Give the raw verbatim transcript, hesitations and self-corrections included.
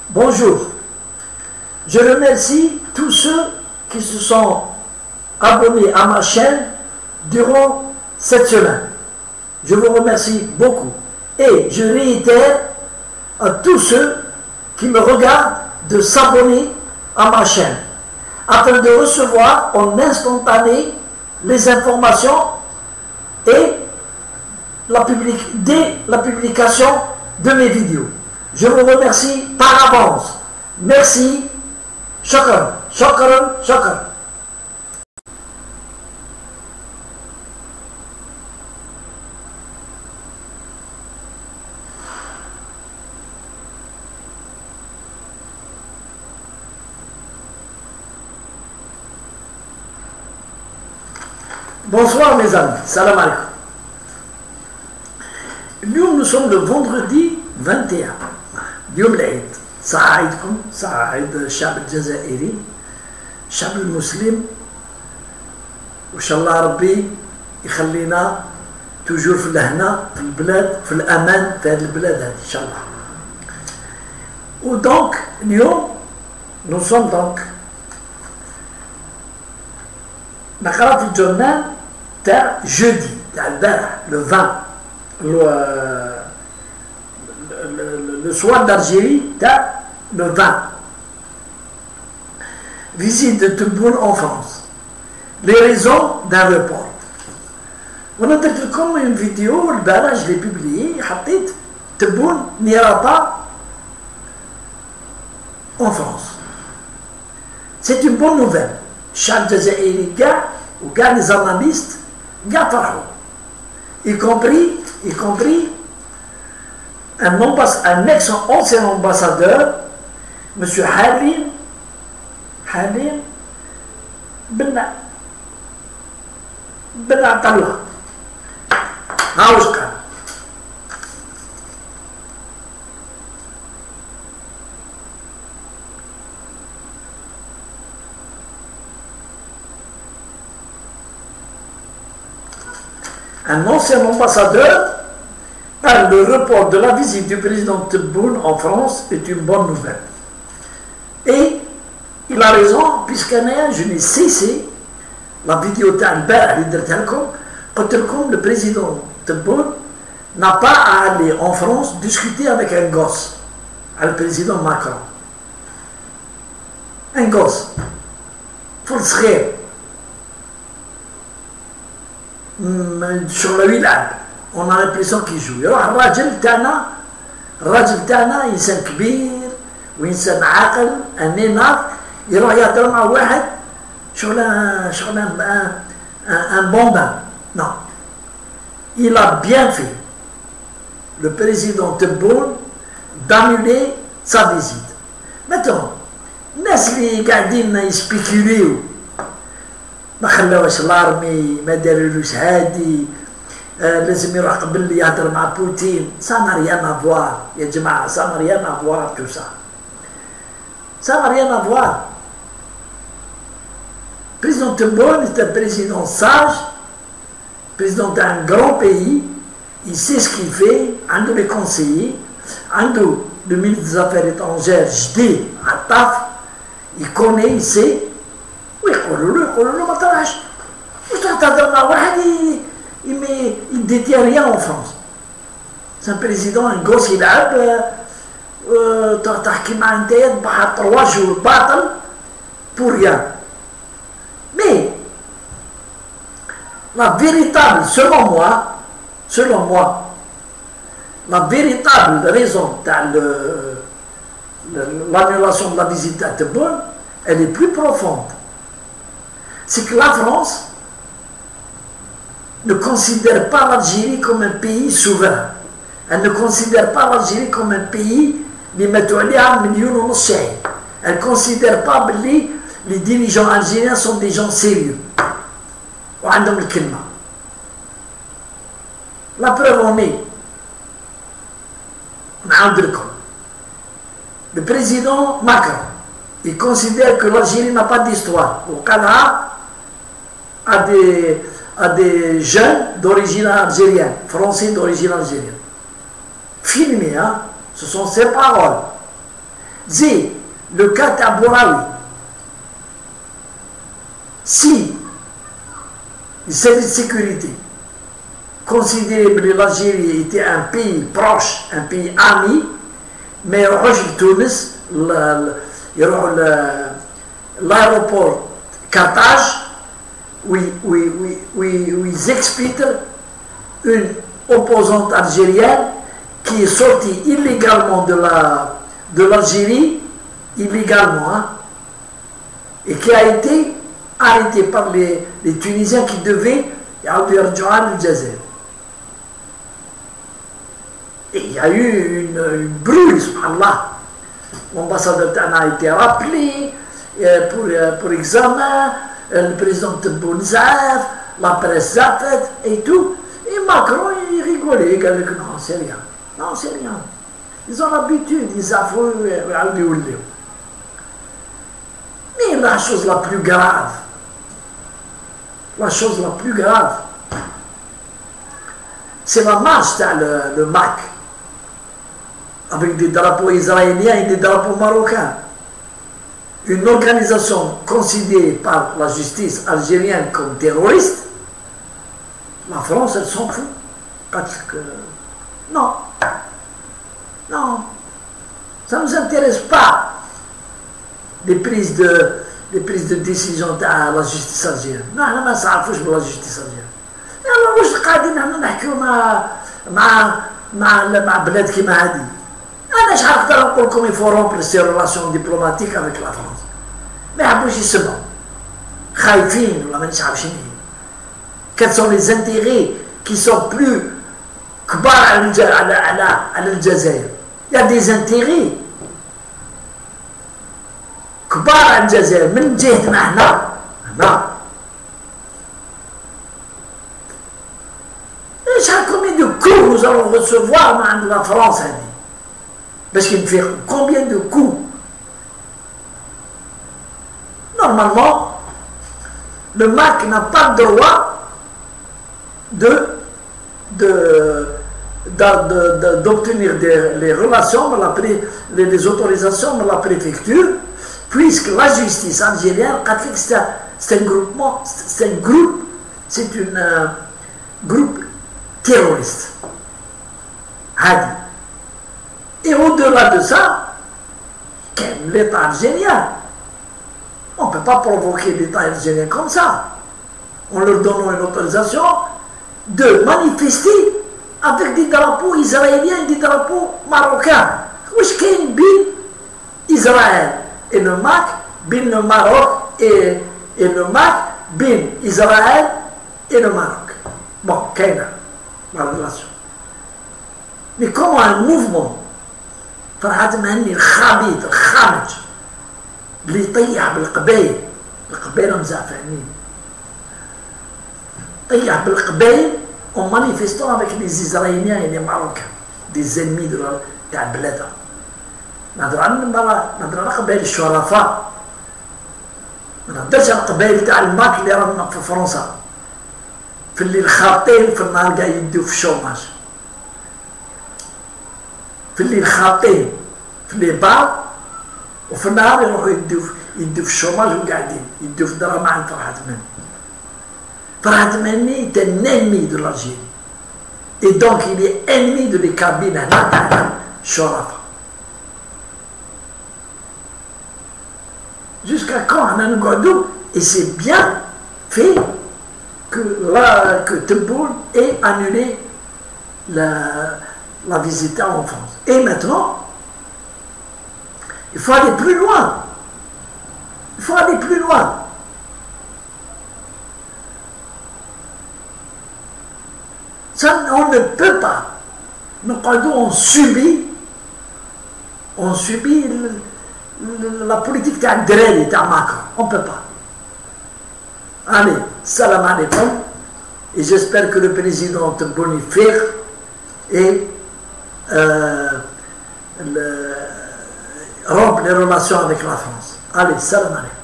Bonjour. Je remercie tous ceux qui se sont abonnés à ma chaîne durant cette semaine. Je vous remercie beaucoup. Et je réitère à tous ceux qui me regardent de s'abonner à ma chaîne afin de recevoir en instantané les informations et la public, dès la publication de mes vidéos. Je vous remercie par avance. Merci. Shukran, shukran, shukran. Bonsoir mes amis, salam alaikum. Nous, nous sommes le vendredi vingt et un. يوم العيد سعايدكم سعايد الشعب الجزائري الشعب المسلم وإن شاء الله ربي يخلينا توجور في الهنا في البلاد في الأمان في هذه البلاد هذه إن شاء الله. ودونك اليوم nous sommes donc نقرا في الجورنال تاع جودي تاع البارح لو عشرين le soir d'Algérie, le vingt. Visite de Tebboune en France. Les raisons d'un report. On a dit comme une vidéo, le barrage je l'ai publié, Tebboune n'ira pas en France. C'est une bonne nouvelle. Chaque Jazairi, ou les analystes, y compris, y compris un, un ex-ancien ambassadeur, M. Halim, Halim Ben, Ben Atallah. Haouska. Un ancien ambassadeur. Le report de la visite du président Tebboune en France est une bonne nouvelle. Et il a raison, puisqu'un je n'ai cessé, la vidéo le président Tebboune n'a pas à aller en France discuter avec un gosse, le président Macron. Un gosse. Pour le skhir. Sur le village. On a l'impression qu'il joue. يروح الراجل تاعنا الراجل تاعنا إنسان كبير وإنسان عاقل أنيناف يروح يهضر مع واحد شغل شغل un bambin. Non. Il a bien fait, le président Tebboune, d'annuler sa visite. Maintenant, الناس اللي قاعدين يسبيكوليو ما خلاوش لارمي ما دارولوش هادي لازم يروح قبل يهضر مع بوتين. Ça n'a rien à voir يا جماعة, ça n'a rien à voir tout ça. Ça n'a rien à voir. Le président Tebboune est un président sage, président d'un grand pays, il sait ce qu'il fait, un de les conseillers, un de le ministre des Affaires étrangères, Jdé Attaf, il connaît, il sait. Oui, il ما طلعش. واش تهضر مع واحد il ne détient rien en France. C'est un président, un gosse, il a تحكي مع انتيا تبحر trois jours باطل pour rien. Mais la véritable, selon moi, selon moi, la véritable raison de l'annulation de la visite à Tebboune, elle est plus profonde. C'est que la France ne considère pas l'Algérie comme un pays souverain. Elle ne considère pas l'Algérie comme un pays qui met un million de chèques. Elle ne considère pas que les dirigeants algériens sont des gens sérieux. La preuve en est, le président Macron, il considère que l'Algérie n'a pas d'histoire. Au Canada, à des, à des jeunes d'origine algérienne, français d'origine algérienne. Filmé, hein, ce sont ses paroles. زي لو كا تاع بوراوي si les services de sécurité considéraient que l'Algérie était un pays proche, un pays ami, mais ils Tunis, l'aéroport Carthage, où, où, où, où, où ils expliquent une opposante algérienne qui est sortie illégalement de la de l'Algérie, illégalement, hein, et qui a été arrêté par les, les Tunisiens qui devaient يرجعوا للجزائر. Et il y a eu une, une brouille, subhanallah. L'ambassadeur Tana a été rappelé pour, pour examen, le président Tebboune Zaf, la presse Zafet et tout. Et Macron, il rigolait, il disait que non, c'est rien. Non, c'est rien. Ils ont l'habitude, ils affreux, mais la chose la plus grave, la chose la plus grave, c'est la marche dans le, le M A C, avec des drapeaux israéliens et des drapeaux marocains. Une organisation considérée par la justice algérienne comme terroriste, la France, elle s'en fout. Parce que, non, non, ça ne nous intéresse pas. Des prises de, des prises de décision à la justice algérienne. Non, on ne sait pas la justice algérienne. Alors, واش قاعدين هنا نحكيو مع مع مع مع بلاد كيما هذه. أنا شحال نقدر نقول لكم il faut rompre ces relations diplomatiques avec la France. ما يحبوش يسمعوا. خايفين ولا مانيش عارف شنو هي. Quels sont les intérêts qui sont plus كبار على على على على الجزائر؟ Il y a des intérêts كبار على الجزائر من جهتنا احنا هنا. Combien de coûts nous allons recevoir de la France? Parce qu'il fait combien de coûts? Normalement, le M A C n'a pas le droit de, de, d'obtenir de, de, des les relations, la pré, les, les autorisations de la préfecture, puisque la justice algérienne, c'est un groupement, c'est un groupe, c'est un euh, groupe terroriste. Hadi. Et au-delà de ça, l'État algérien, on ne peut pas provoquer l'État algérien comme ça. On leur donne une autorisation de manifester avec des drapeaux israéliens et des drapeaux marocains. Wesh kain bin Israël et le M A C, bin le Maroc et, et le M A C, bin Israël et le Maroc. Bon, kaina. La relation. Mais comment un mouvement فرحات مهني الخبيث الخامج اللي يطيح بالقبائل القبائل مزعفانين طيح بالقبائل en manifestant avec les Israéliens et les Marocains des ennemis de تاع بلادها. نهضر عن نهضر على قبائل الشرفاء، ما نهضرش على القبائل تاع الماك اللي رانا في فرنسا في الليل خاطين في النهار قاعد يدوا في الشوماج، في الليل خاطين في الليل بعض وفي النهار يروحوا يدوا يدوا في الشوماج وقاعدين يدوا في الدراهم عند فرحة مهني. فرحة مهني est un ennemi de l'Algérie et donc il est ennemi de les cabines هنا تاع الشرفاء. Jusqu'à quand on a nous et c'est bien fait que, la, que Tebboune ait annulé la, la visite en France. Et maintenant, il faut aller plus loin. Il faut aller plus loin. Ça, on ne peut pas. Nous, quand on subit, on subit le, le, la politique de Drelli, de Macron. On ne peut pas. Allez, salam alaikum. Et j'espère que le président Tebboune fait et euh, le, rompe les relations avec la France. Allez, salam alaikum.